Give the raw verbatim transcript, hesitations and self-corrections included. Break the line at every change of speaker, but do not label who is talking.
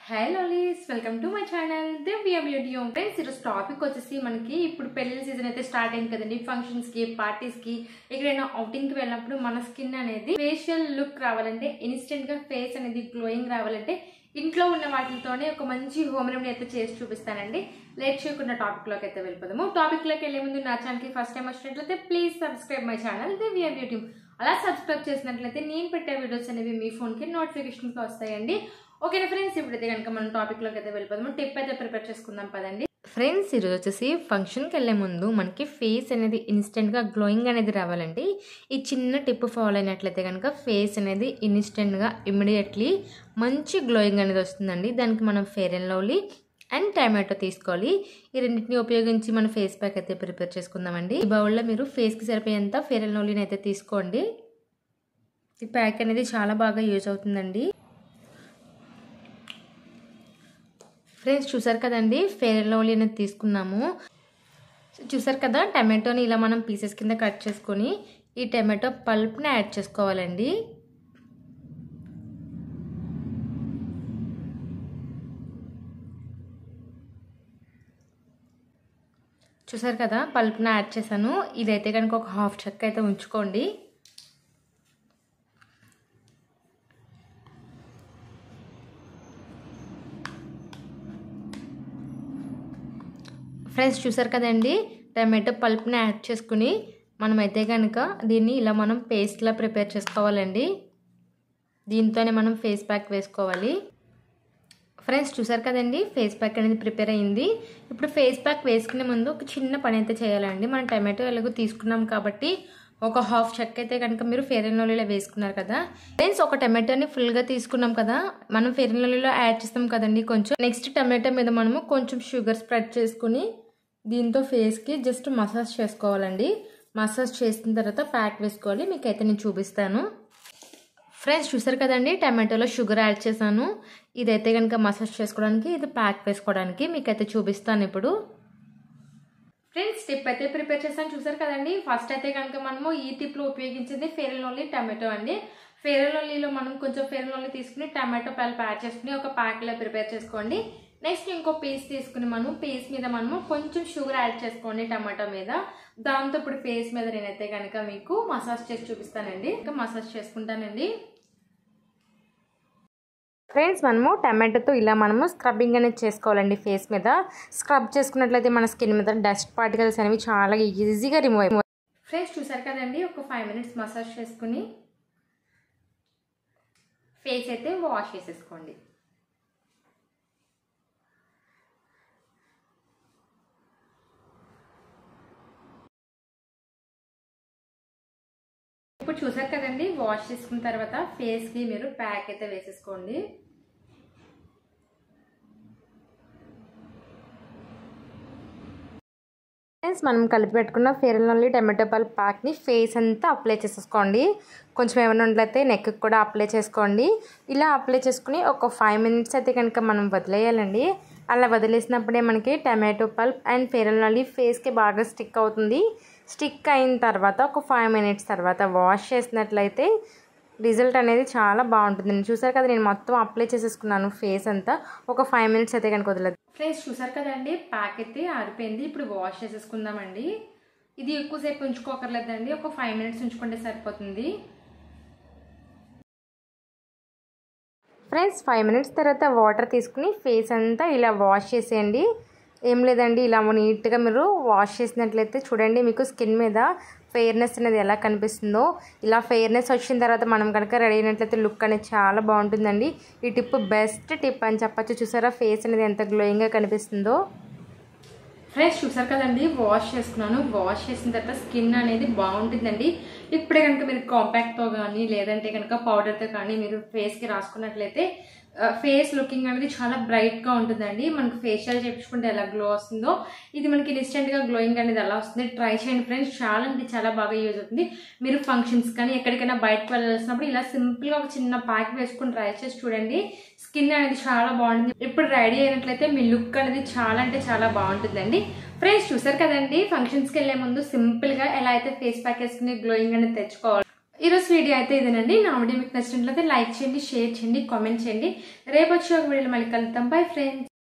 Hi lollies, welcome to my channel Divya Beauty Home. Friends, this topic వచ్చేసి మనకి ఇప్పుడు పెళ్లి సీజన్ అయితే స్టార్ట్ అయింది కదండి. ఫంక్షన్స్ కి, పార్టీస్ కి, ఎక్కడైనా అవుటింగ్ కి వెళ్ళినప్పుడు మన స్కిన్ అనేది ఫేషియల్ లుక్ రావాలంటే, ఇన్స్టెంట్ గా ఫేస్ అనేది గ్లోయింగ్ రావాలంటే ఇంట్లో ఉన్న వాటితోనే ఒక మంచి హోమ్ రెమెడీ అయితే చేసి చూపిస్తానండి. లేట్ చేయకుండా టాపిక్ లోకి అయితే వెళ్ళిపోదాము. టాపిక్ లోకి వెళ్ళే ముందు నా ఛానల్ కి ఫస్ట్ టైం వచ్చినట్లయితే please subscribe my channel Divya beauty. అలా సబ్స్క్రైబ్ చేసినట్లయితే నేను పెట్టే వీడియోస్ అనేవి మీ ఫోన్ కి నోటిఫికేషన్ గా వస్తాయండి. ఓకేనా ఫ్రెండ్స్, ఇప్పుడైతే కనుక మనం టాపిక్ లోకి అయితే వెళ్ళిపోదాము. టిప్ అయితే ప్రిపేర్ చేసుకుందాం పదండి. ఫ్రెండ్స్, ఈరోజు వచ్చేసి ఫంక్షన్కి వెళ్ళే ముందు మనకి ఫేస్ అనేది ఇన్స్టెంట్గా గ్లోయింగ్ అనేది రావాలండి. ఈ చిన్న టిప్ ఫాలో అయినట్లయితే కనుక ఫేస్ అనేది ఇన్స్టెంట్గా ఇమ్మీడియట్లీ మంచి గ్లోయింగ్ అనేది వస్తుందండి. దానికి మనం fair and lovely and tomato తీసుకోవాలి. ఈ రెండింటిని ఉపయోగించి మన ఫేస్ ప్యాక్ అయితే ప్రిపేర్ చేసుకుందామండి. ఈ బౌల్లో మీరు ఫేస్కి సరిపోయేంత ఫెయిర్ అండ్ లవ్లీని అయితే తీసుకోండి. ఈ ప్యాక్ అనేది చాలా బాగా యూజ్ అవుతుందండి. ఫ్రెండ్స్, చూసారు కదండి, ఫెయిర్ అండ్ లవ్లీ అనేది తీసుకున్నాము. చూసారు కదా, టమాటోని ఇలా మనం పీసెస్ కింద కట్ చేసుకొని ఈ టమాటో పల్ప్ని యాడ్ చేసుకోవాలండి. చూసారు కదా, పల్ప్ని యాడ్ చేశాను. ఇదైతే కనుక ఒక హాఫ్ చెక్క అయితే ఉంచుకోండి. ఫ్రెండ్స్, చూసారు కదండి, టమాటో పల్ప్ని యాడ్ చేసుకుని మనమైతే కనుక దీన్ని ఇలా మనం పేస్ట్లా ప్రిపేర్ చేసుకోవాలండి. దీంతోనే మనం ఫేస్ ప్యాక్ వేసుకోవాలి. ఫ్రెండ్స్, చూసారు కదండి, ఫేస్ ప్యాక్ అనేది ప్రిపేర్ అయ్యింది. ఇప్పుడు ఫేస్ ప్యాక్ వేసుకునే ముందు ఒక చిన్న పని అయితే చేయాలండి. మనం టమాటో ఎలాగో తీసుకున్నాం కాబట్టి ఒక హాఫ్ చెక్క అయితే కనుక మీరు ఫెయిర్ అండ్ లవ్లీలో వేసుకున్నారు కదా. ఫ్రెండ్స్, ఒక టమాటోని ఫుల్గా తీసుకున్నాం కదా, మనం ఫెయిర్ అండ్ లవ్లీలో యాడ్ చేస్తాం కదండి కొంచెం. నెక్స్ట్ టమాటో మీద మనము కొంచెం షుగర్ స్ప్రెడ్ చేసుకుని దీంతో ఫేస్కి జస్ట్ మసాజ్ చేసుకోవాలండి. మసాజ్ చేసిన తర్వాత ప్యాక్ వేసుకోవాలి. మీకైతే నేను చూపిస్తాను. ఫ్రెండ్స్, చూసారు కదండి, టమాటోలో షుగర్ యాడ్ చేశాను. ఇదైతే కనుక మసాజ్ చేసుకోవడానికి, ఇది ప్యాక్ వేసుకోవడానికి మీకైతే చూపిస్తాను ఇప్పుడు. ఫ్రెండ్స్, టిప్ అయితే ప్రిపేర్ చేస్తాను. చూసారు కదండి, ఫస్ట్ అయితే కనుక మనము ఈ టిప్లో ఉపయోగించింది ఫెయిర్ అండ్ లవ్లీ టమాటో అండి. ఫెయిర్ అండ్ లవ్లీలో మనం కొంచెం ఫెయిర్ అండ్ లవ్లీ తీసుకుని టమాటో పల్ప్ యాడ్ చేసుకుని ఒక ప్యాక్లో ప్రిపేర్ చేసుకోండి. నెక్స్ట్ ఇంకో పీస్ తీసుకుని మనం పీస్ మీద మనము కొంచెం షుగర్ యాడ్ చేసుకోండి టమాటో మీద. దాంతో ఇప్పుడు ఫేస్ మీద నేనైతే కనుక మీకు మసాజ్ చేసి చూపిస్తానండి. ఇంకా మసాజ్ చేసుకుంటానండి. ఫ్రెండ్స్, మనము టమాటోతో ఇలా మనము స్క్రబ్బింగ్ అనేది చేసుకోవాలండి ఫేస్ మీద. స్క్రబ్ చేసుకున్నట్లయితే మన స్కిన్ మీద డస్ట్ పార్టికల్స్ అనేవి చాలా ఈజీగా రిమూవ్ అయిపోయి. ఫ్రెండ్స్, చూసారు కదండి, ఒక ఫైవ్ మినిట్స్ మసాజ్ చేసుకుని ఫేస్ అయితే వాష్ చేసేసుకోండి. ఇప్పుడు చూసారు కదండి, వాష్ చేసుకున్న తర్వాత ఫేస్కి మీరు ప్యాక్ అయితే వేసేసుకోండి. ఫ్రెండ్స్, మనం కలిపి పెట్టుకున్న fair and lovely tomato pulp ప్యాక్ని ఫేస్ అంతా అప్లై చేసేసుకోండి. కొంచెం ఏమైనా ఉన్నట్లయితే నెక్కి కూడా అప్లై చేసుకోండి. ఇలా అప్లై చేసుకుని ఒక ఫైవ్ మినిట్స్ అయితే కనుక మనం వదిలేయాలండి. అలా వదిలేసినప్పుడే మనకి tomato pulp and fair and lovely ఫేస్కి బాగా స్టిక్ అవుతుంది. స్టిక్ అయిన తర్వాత ఒక ఫైవ్ మినిట్స్ తర్వాత వాష్ చేసినట్లయితే రిజల్ట్ అనేది చాలా బాగుంటుందండి. చూసారు కదా, నేను మొత్తం అప్లై చేసేసుకున్నాను ఫేస్ అంతా. ఒక ఫైవ్ మినిట్స్ అయితే కనుక వదలదు. ఫ్రెండ్స్, చూసారు కదండి, ప్యాక్ అయితే ఆరిపోయింది. ఇప్పుడు వాష్ చేసేసుకుందామండి. ఇది ఎక్కువసేపు ఉంచుకోకర్లేదండి, ఒక ఫైవ్ మినిట్స్ ఉంచుకుంటే సరిపోతుంది. ఫ్రెండ్స్, ఫైవ్ మినిట్స్ తర్వాత వాటర్ తీసుకుని ఫేస్ అంతా ఇలా వాష్ చేసేయండి. ఏం లేదండి, ఇలా నీట్గా మీరు వాష్ చేసినట్లయితే చూడండి, మీకు స్కిన్ మీద ఫెయిర్నెస్ అనేది ఎలా కనిపిస్తుందో. ఇలా ఫెయిర్నెస్ వచ్చిన తర్వాత మనం కనుక రెడీ అయినట్లయితే లుక్ అనేది చాలా బాగుంటుందండి. ఈ టిప్ బెస్ట్ టిప్ అని చెప్పచ్చు. చూసారా, ఫేస్ అనేది ఎంత గ్లోయింగ్గా కనిపిస్తుందో. ఫ్రెండ్స్, చూసారు కదండి, వాష్ చేసుకున్నాను. వాష్ చేసిన తర్వాత స్కిన్ అనేది బాగుంటుందండి. ఇప్పుడే కనుక మీరు కాంపాక్ట్తో కానీ లేదంటే కనుక పౌడర్తో కానీ మీరు ఫేస్కి రాసుకున్నట్లయితే ఫేస్ లుకింగ్ అనేది చాలా బ్రైట్గా ఉంటుందండి. మనకు ఫేషియల్ చేయించుకుంటే ఎలా గ్లో వస్తుందో ఇది మనకి ఇన్స్టెంట్గా గ్లోయింగ్ అనేది ఎలా వస్తుంది. ట్రై చేయండి ఫ్రెండ్స్, చాలా అంటే చాలా బాగా యూజ్ అవుతుంది. మీరు ఫంక్షన్స్ కానీ ఎక్కడికైనా బయటకు వెళ్ళాల్సినప్పుడు ఇలా సింపుల్గా ఒక చిన్న ప్యాక్ వేసుకుని ట్రై చేసి చూడండి. స్కిన్ అనేది చాలా బాగుంటుంది. ఇప్పుడు రెడీ అయినట్లయితే మీ లుక్ అనేది చాలా అంటే చాలా బాగుంటుందండి. ఫ్రెండ్స్, చూసారు కదండి, ఫంక్షన్స్కి వెళ్ళే ముందు సింపుల్గా ఎలా అయితే ఫేస్ ప్యాక్ వేసుకుని గ్లోయింగ్ అనేది తెచ్చుకోవాలి. ఈరోజు వీడియో అయితే ఇదేనండి. నా వీడియో మీకు నచ్చినట్లయితే లైక్ చేయండి, షేర్ చేయండి, కామెంట్ చేయండి. రేపు వచ్చే ఒక వీడియోలో మళ్ళీ కలుద్దాం. Bye friends.